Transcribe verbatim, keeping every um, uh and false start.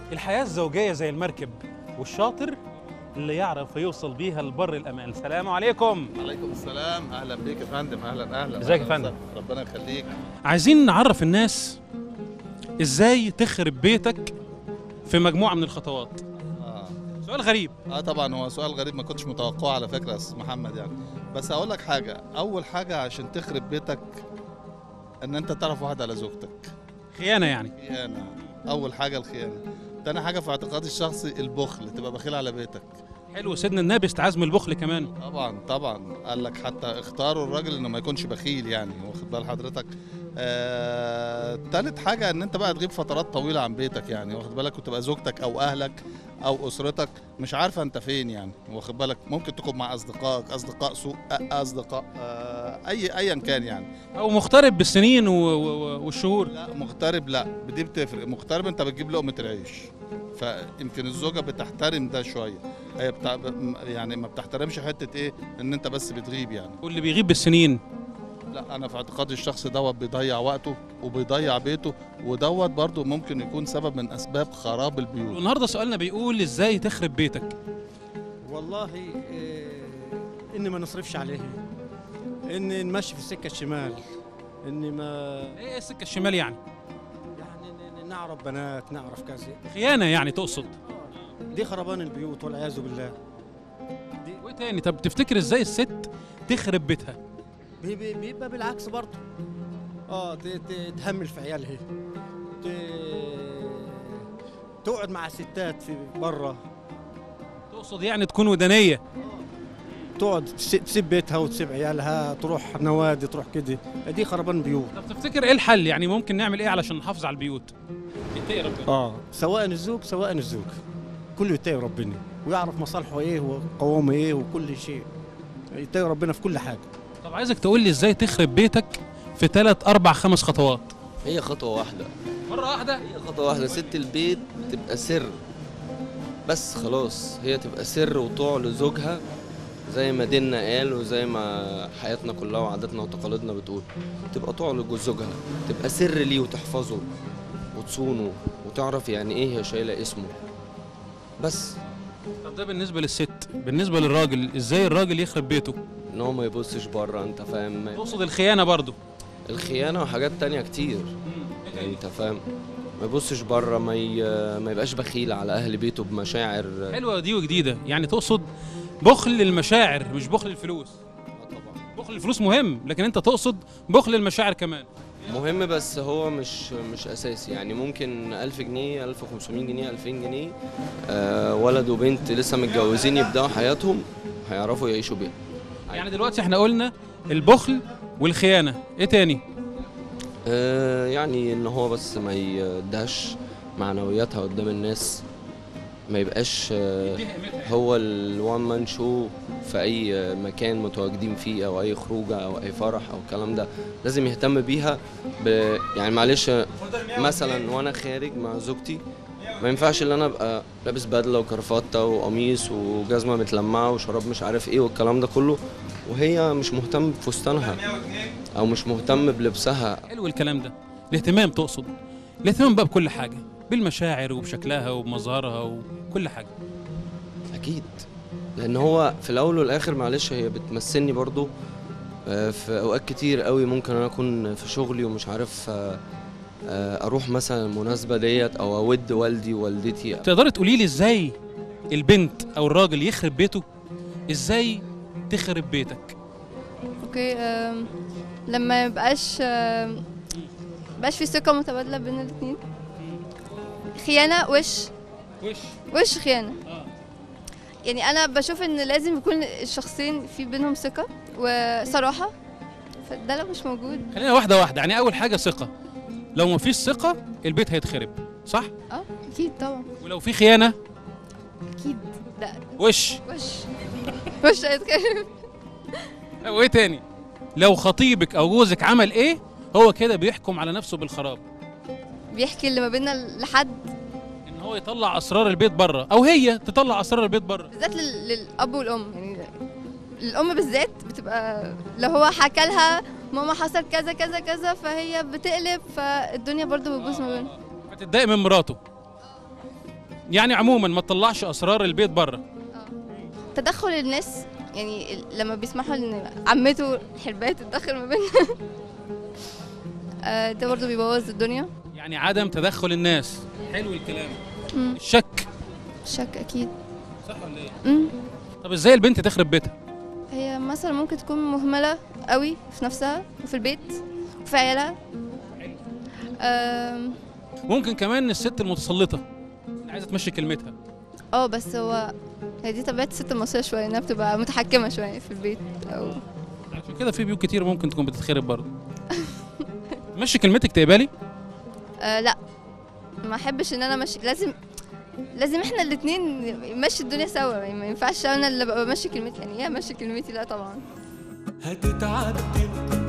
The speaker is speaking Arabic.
الحياة الزوجية زي المركب، والشاطر اللي يعرف يوصل بيها لبر الأمان. السلام عليكم. وعليكم السلام، أهلا بيك يا فندم. أهلا أهلا. ازيك يا فندم؟ ربنا يخليك. عايزين نعرف الناس إزاي تخرب بيتك في مجموعة من الخطوات. آه. سؤال غريب. اه طبعا هو سؤال غريب، ما كنتش متوقعه على فكره يا استاذ محمد يعني. بس هقول لك حاجه، اول حاجه عشان تخرب بيتك ان انت تعرف واحد على زوجتك. خيانة يعني. خيانه، اول حاجه الخيانه. تاني حاجه في اعتقادي الشخصي البخل، تبقى بخيل على بيتك. حلو، سيدنا النبي استعاذ من البخل كمان. طبعا طبعا، قال لك حتى اختاروا الراجل انه ما يكونش بخيل يعني، واخد بال حضرتك. آه، تالت حاجه ان انت بقى تغيب فترات طويله عن بيتك يعني، واخد بالك، وتبقى زوجتك او اهلك او اسرتك مش عارفه انت فين يعني، واخد بالك. ممكن تكون مع اصدقائك، اصدقاء سوء، اصدقاء آه اي ايا كان يعني. أو مغترب بالسنين و... و... والشهور. لا مغترب، لا دي بتفرق. مغترب انت بتجيب لقمه العيش، فيمكن الزوجه بتحترم ده شويه. هي بتاع يعني ما بتحترمش حته ايه ان انت بس بتغيب يعني. واللي بيغيب بالسنين. لا انا في اعتقادي الشخص دوت بيضيع وقته وبيضيع بيته، ودوت برضو ممكن يكون سبب من اسباب خراب البيوت. والنهارده سؤالنا بيقول إزاي تخرب بيتك. والله إيه، اني ما نصرفش عليه، اني نمشي في السكه الشمال، اني ما إيه السكة الشمال يعني؟ يعني ن- ن- نعرف بنات، نعرف كذا. خيانة يعني تقصد. دي خربان البيوت والعياذ بالله. دي وإيه تاني؟ طب تفتكر إزاي الست تخرب بيتها؟ بي- بي- بيبقى بالعكس برضه. اه ت- ت- تهمل في عيالها، ت- تقعد مع ستات في بره، تقصد يعني تكون ودانية. تقعد تس- تسيب بيتها وتسيب عيالها، تروح نوادي، تروح كده. دي خربان بيوت. طب تفتكر إيه الحل؟ يعني ممكن نعمل إيه علشان نحافظ على البيوت؟ اتقي ربنا. اه سواء الزوج سواء الزوج، كله يتقي ربنا ويعرف مصالحه ايه وقوامه ايه وكل شيء. يتقي ربنا في كل حاجه. طب عايزك تقول لي إزاي تخرب بيتك في ثلاث أربع خمس خطوات. هي خطوة واحدة. مرة واحدة؟ هي خطوة واحدة، ست البيت تبقى سر بس خلاص. هي تبقى سر وطوع لزوجها زي ما ديننا قال وزي ما حياتنا كلها وعاداتنا وتقاليدنا بتقول. تبقى طوع لزوجها، تبقى سر ليه وتحفظه وتصونه وتعرف يعني ايه هي شايلة اسمه بس. طب ده بالنسبة للست، بالنسبة للراجل إزاي الراجل يخرب بيته؟ ان هو ما يبصش بره، انت فاهم. تقصد الخيانة برضو؟ الخيانة وحاجات تانية كتير يعني، انت فاهم. ما يبصش بره، ما ي... ما يبقاش بخيل على اهل بيته بمشاعر. حلوة دي وجديدة، يعني تقصد بخل المشاعر مش بخل الفلوس. آه طبعا بخل الفلوس مهم، لكن انت تقصد بخل المشاعر كمان. مهم، بس هو مش مش اساسي يعني. ممكن ألف جنيه، ألف وخمسمية جنيه، ألفين جنيه، آه ولد وبنت لسه متجوزين يبداوا حياتهم هيعرفوا يعيشوا بيها. يعني دلوقتي احنا قلنا البخل والخيانة، ايه تاني؟ آه يعني ان هو بس ما يدهش معنوياتها قدام الناس، ما يبقاش آه هو الوان مان شو في اي مكان متواجدين فيه او اي خروجه او اي فرح او الكلام ده. لازم يهتم بيها ب... يعني معلش مثلا وانا خارج مع زوجتي ما ينفعش ان انا ابقى لابس بدله وكرافته وقميص وجزمه متلمعه وشراب مش عارف ايه والكلام ده كله وهي مش مهتم بفستانها او مش مهتم بلبسها. حلو الكلام ده. الاهتمام تقصد الاهتمام بقى بكل حاجة، بالمشاعر وبشكلها وبمظهرها وكل حاجة. اكيد، لان هو في الاول والاخر معلش هي بتمثلني برضو. آه، في اوقات كتير قوي ممكن انا اكون في شغلي ومش عارف آه، آه، اروح مثلا المناسبه ديت او اود والدي ووالدتي. تقدري تقولي لي ازاي البنت او الراجل يخرب بيته؟ ازاي تخرب بيتك؟ اوكي، أم، لما يبقاش أم، يبقاش في ثقة متبادلة بين الاتنين. خيانة وش وش وش خيانة. اه يعني أنا بشوف إن لازم يكون الشخصين في بينهم ثقة وصراحة، فده لو مش موجود. خلينا واحدة واحدة. يعني أول حاجة ثقة، لو ما فيش ثقة البيت هيتخرب، صح؟ اه أكيد طبعا. ولو في خيانة أكيد لا. وش وش وش هيتكلم. وايه تاني؟ لو خطيبك او جوزك عمل ايه هو كده بيحكم على نفسه بالخراب، بيحكي اللي ما بيننا لحد، ان هو يطلع اسرار البيت بره او هي تطلع اسرار البيت بره. بالذات لل- للأب والأم. يعني الأم بالذات بتبقى لو هو حكى لها ماما حصل كذا كذا كذا فهي بتقلب، فالدنيا برضو بتبوظ ما بينهم. فتتضايق من مراته. يعني عموما ما تطلعش اسرار البيت بره. تدخل الناس، يعني ال- لما بيسمحوا ان عمته حرباية تتدخل ما بيننا آه، ده برضه بيبوظ الدنيا. يعني عدم تدخل الناس. حلو الكلام. مم. الشك. الشك اكيد. صح ولا ايه؟ مم. طب ازاي البنت تخرب بيتها؟ هي مثلا ممكن تكون مهملة قوي في نفسها وفي البيت وفي عيالها. آم، ممكن كمان الست المتسلطه اللي عايزه تمشي كلمتها. اه بس هو هي دي طبيعة الست المصرية شوية، انها بتبقى متحكمة شوية في البيت او عشان كده في بيوت كتير ممكن تكون بتتخرب برضه. تمشي كلمتك تقبلي؟ آه لا، ما احبش ان انا ماشي، لازم لازم احنا الاتنين نمشي الدنيا سوا، يعني ما ينفعش انا اللي ابقى بمشي كلمتي، يعني ايه امشي كلمتي؟ لا طبعا. هتتعدل